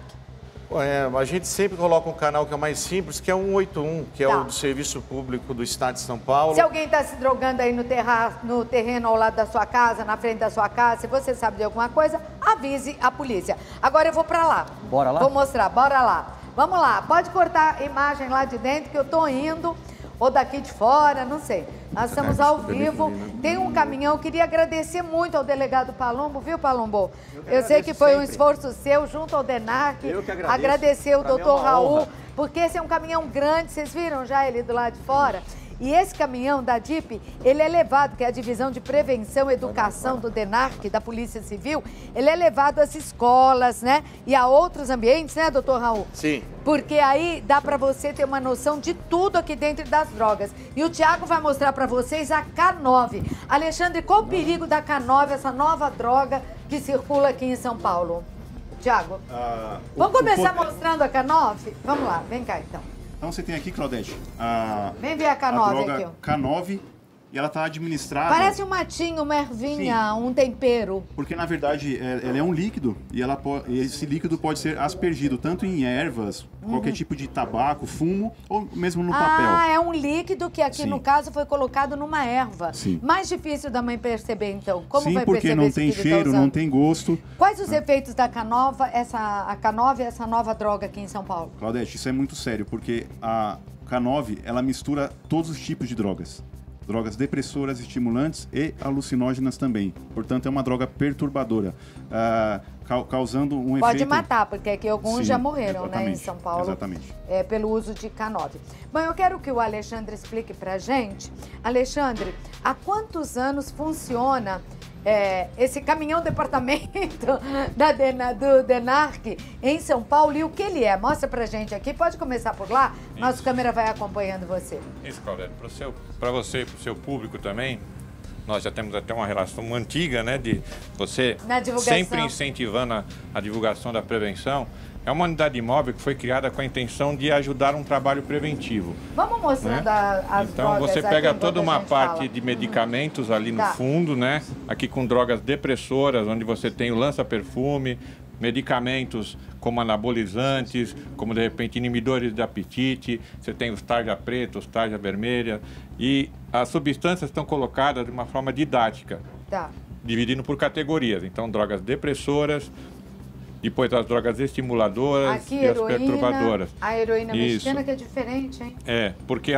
A gente sempre coloca um canal que é o mais simples, que é o 181, que é o do Serviço Público do Estado de São Paulo. Se alguém está se drogando aí no terreno ao lado da sua casa, na frente da sua casa, se você sabe de alguma coisa, avise a polícia. Agora eu vou para lá. Bora lá? Vou mostrar, bora lá. Vamos lá, pode cortar a imagem lá de dentro que eu tô indo, ou daqui de fora, não sei. Nós estamos ao vivo, tem um caminhão, eu queria agradecer muito ao delegado Palumbo, viu, Palumbo? Eu sei que foi um esforço seu junto ao DENARC. Eu que agradeço. Agradecer o doutor Raul, porque esse é um caminhão grande, vocês viram já ele do lado de fora? E esse caminhão da DIP, ele é levado, que é a Divisão de Prevenção e Educação do DENARC, da Polícia Civil, ele é levado às escolas, né? E a outros ambientes, né, doutor Raul? Sim. Porque aí dá para você ter uma noção de tudo aqui dentro das drogas. E o Tiago vai mostrar para vocês a K9. Alexandre, qual o perigo da K9, essa nova droga que circula aqui em São Paulo? Tiago, vamos começar mostrando a K9? Vamos lá, vem cá então. Então você tem aqui, Claudete, vem ver a K9 droga aqui, ó. K9, e ela está administrada... Parece um matinho, uma ervinha, um tempero. Porque, na verdade, ela é um líquido e esse líquido pode ser aspergido tanto em ervas, qualquer tipo de tabaco, fumo ou mesmo no papel. É um líquido que aqui, no caso, foi colocado numa erva. Sim. Mais difícil da mãe perceber, então. Como vai porque perceber não tem cheiro, não tem gosto. Quais os efeitos da K9, a K9 e essa nova droga aqui em São Paulo? Claudete, isso é muito sério, porque a K9, ela mistura todos os tipos de drogas. drogas depressoras, estimulantes e alucinógenas também. Portanto, é uma droga perturbadora, causando um efeito... Pode matar, porque aqui alguns já morreram, né, em São Paulo. Exatamente. Pelo uso de K9. Bom, eu quero que o Alexandre explique pra gente. Alexandre, há quantos anos funciona esse caminhão departamento do DENARC em São Paulo e o que ele é? Mostra pra gente aqui, pode começar por lá, nossa câmera vai acompanhando você. Isso, Claudete, para você e para o seu público também, nós já temos até uma relação antiga, né, de você sempre incentivando a divulgação da prevenção. É uma unidade móvel que foi criada com a intenção de ajudar um trabalho preventivo. Vamos mostrando, né? As então drogas você pega aqui, toda uma parte de medicamentos ali no fundo, né? Aqui com drogas depressoras, onde você tem o lança-perfume, medicamentos como anabolizantes, como de repente inibidores de apetite, você tem os tarja preta, os tarja vermelha, e as substâncias estão colocadas de uma forma didática, dividindo por categorias. Então, drogas depressoras, depois as drogas estimuladoras aqui, e as perturbadoras. A heroína mexicana que é diferente, hein? Porque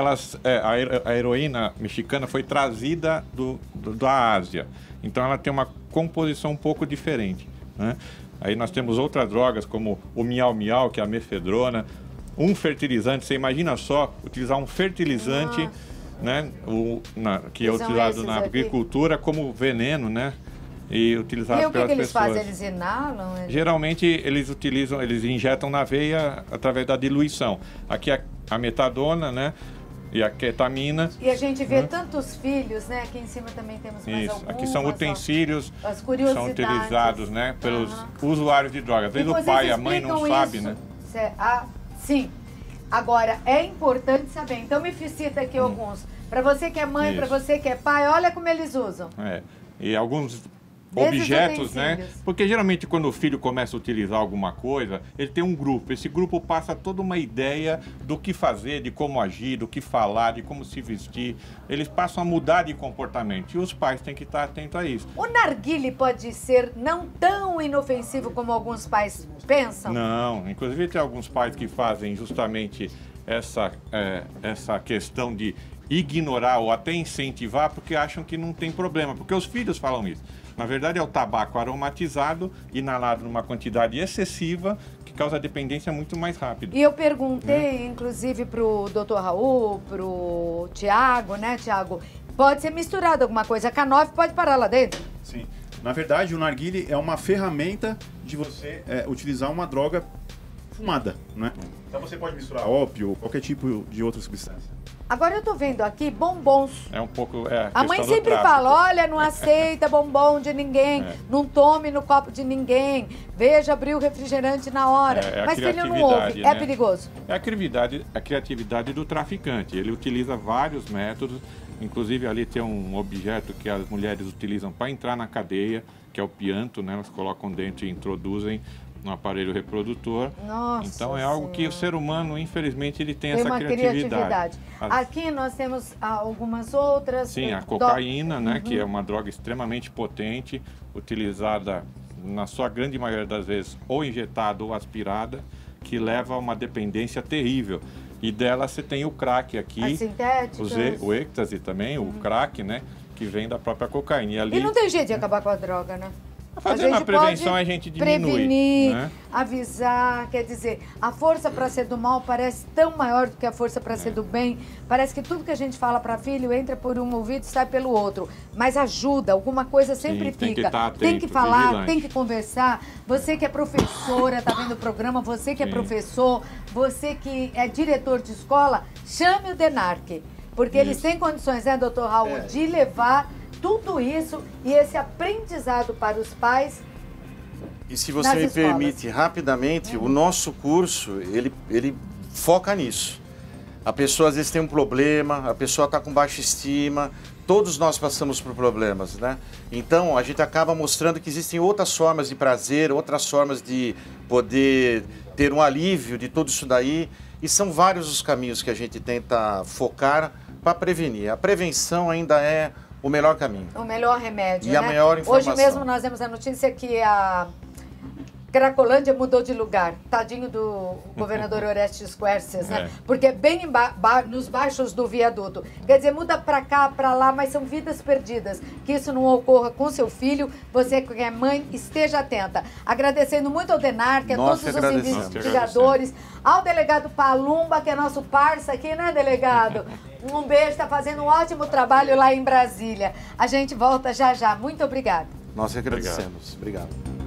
a heroína mexicana foi trazida da Ásia. Então ela tem uma composição um pouco diferente, né? Aí nós temos outras drogas como o miau-miau, que é a mefedrona, um fertilizante. Você imagina só utilizar um fertilizante, né, que é utilizado na agricultura como veneno, né? E utilizado pelas pessoas. E o que eles fazem? Eles inalam? Geralmente eles injetam na veia através da diluição. Aqui a metadona, né? E a ketamina. E a gente vê tantos filhos, né? Aqui em cima também temos mais alguns. Aqui são utensílios que são utilizados, né, pelos usuários de drogas. Às vezes o pai e a mãe não sabem, né? Sim. Agora, é importante saber. Então me cita aqui alguns. Para você que é mãe, para você que é pai, olha como eles usam. E alguns objetos, né? Porque geralmente quando o filho começa a utilizar alguma coisa, ele tem um grupo. Esse grupo passa toda uma ideia do que fazer, de como agir, do que falar, de como se vestir. Eles passam a mudar de comportamento e os pais têm que estar atentos a isso. O narguile pode ser não tão inofensivo como alguns pais pensam? Não, inclusive tem alguns pais que fazem justamente essa questão de ignorar ou até incentivar porque acham que não tem problema, porque os filhos falam isso. Na verdade, é o tabaco aromatizado, inalado numa quantidade excessiva, que causa dependência muito mais rápido. E eu perguntei, inclusive, para o Dr. Raul, para o Tiago, né, Tiago? Pode ser misturado alguma coisa. A K9 pode parar lá dentro? Sim. Na verdade, o narguile é uma ferramenta de você utilizar uma droga fumada, né? Então você pode misturar ópio, qualquer tipo de outra substância. Agora eu tô vendo aqui bombons. É um pouco... a mãe sempre fala, olha, não aceita bombom de ninguém, não tome no copo de ninguém, veja abrir o refrigerante na hora. Mas se ele não ouve, né? É perigoso. É a criatividade do traficante. Ele utiliza vários métodos, inclusive ali tem um objeto que as mulheres utilizam para entrar na cadeia, que é o pianto, né? Elas colocam dentro e introduzem no aparelho reprodutor. Nossa então é algo que o ser humano, infelizmente, ele tem essa criatividade. Aqui nós temos algumas outras. Sim, a cocaína, né, que é uma droga extremamente potente, utilizada na sua grande maioria das vezes ou injetada ou aspirada, que leva a uma dependência terrível. E dela você tem o crack aqui, as sintéticas, o êxtase também, o crack, né, que vem da própria cocaína. E não tem jeito de acabar com a droga, né? Fazendo a prevenção a gente diminui. Prevenir, né? Avisar, quer dizer, a força para ser do mal parece tão maior do que a força para ser do bem. Parece que tudo que a gente fala para filho entra por um ouvido e sai pelo outro. Mas ajuda, alguma coisa sempre Sim, fica. Tem que falar, vigilante. Tem que conversar. Você que é professora, tá vendo o programa, você que é professor, você que é diretor de escola, chame o DENARC. Porque eles têm condições, né, doutor Raul, de levar tudo isso e esse aprendizado para os pais. E se você me permite rapidamente, o nosso curso, ele foca nisso. A pessoa às vezes tem um problema, a pessoa está com baixa estima, todos nós passamos por problemas, né? Então a gente acaba mostrando que existem outras formas de prazer, outras formas de poder ter um alívio de tudo isso daí. E são vários os caminhos que a gente tenta focar para prevenir. A prevenção ainda é o melhor caminho. O melhor remédio, e a maior informação. Hoje mesmo nós demos a notícia que Cracolândia mudou de lugar. Tadinho do governador Orestes Quercias, né? Porque é bem nos baixos do viaduto. Quer dizer, muda pra cá, pra lá, mas são vidas perdidas. Que isso não ocorra com seu filho. Você que é mãe, esteja atenta. Agradecendo muito ao DENARC, a todos os investigadores, ao delegado Palumba, que é nosso parça aqui, né, delegado? Um beijo, está fazendo um ótimo trabalho lá em Brasília. A gente volta já já. Muito obrigada. Nós agradecemos. Obrigado.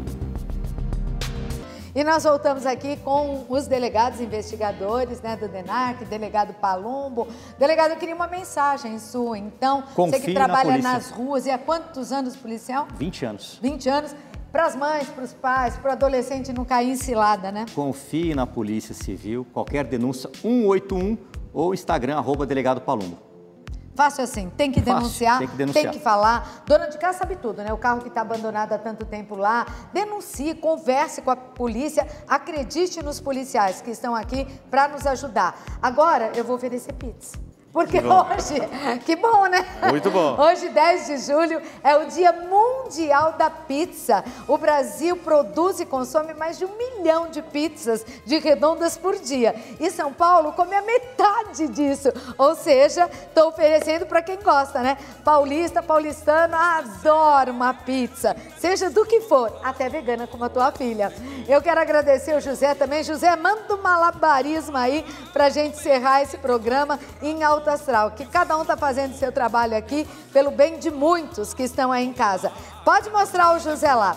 E nós voltamos aqui com os delegados investigadores, né, do DENARC, delegado Palumbo. Delegado, eu queria uma mensagem sua, então. Confie você que trabalha na nas ruas. E há quantos anos, policial? 20 anos. 20 anos. Para as mães, para os pais, para o adolescente não cair em cilada, né? Confie na Polícia Civil. Qualquer denúncia, 181 ou Instagram, @delegado Palumbo. Fácil assim, tem que denunciar, tem que falar. Dona de casa sabe tudo, né? O carro que está abandonado há tanto tempo lá, denuncie, converse com a polícia, acredite nos policiais que estão aqui para nos ajudar. Agora, eu vou oferecer pizza. Porque hoje, que bom, né? Muito bom. Hoje, 10 de julho, é o Dia Mundial da Pizza. O Brasil produz e consome mais de 1 milhão de pizzas de redondas por dia. E São Paulo come a metade disso. Ou seja, estou oferecendo para quem gosta, né? Paulista, paulistano, adora uma pizza. Seja do que for, até vegana como a tua filha. Eu quero agradecer o José também. José, manda um malabarismo aí pra gente encerrar esse programa em alto astral, que cada um está fazendo seu trabalho aqui pelo bem de muitos que estão aí em casa. Pode mostrar o José lá.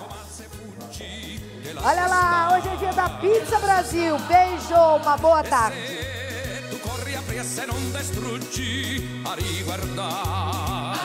Olha lá, hoje é dia da Pizza Brasil. Beijo, uma boa tarde. Tu corri a pressa e non distruggi a riguardare.